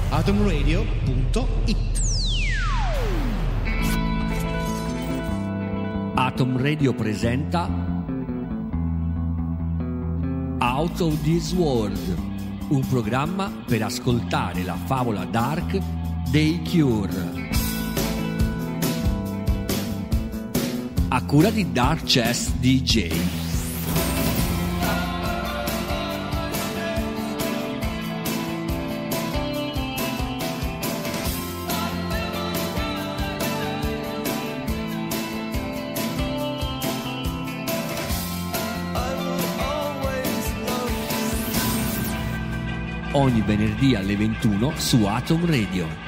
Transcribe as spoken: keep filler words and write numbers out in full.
atom radio punto it. Atom Radio presenta Out of This World, un programma per ascoltare la favola dark dei Cure, a cura di Dark Chess D J. Ogni venerdì alle ventuno su Atom Radio.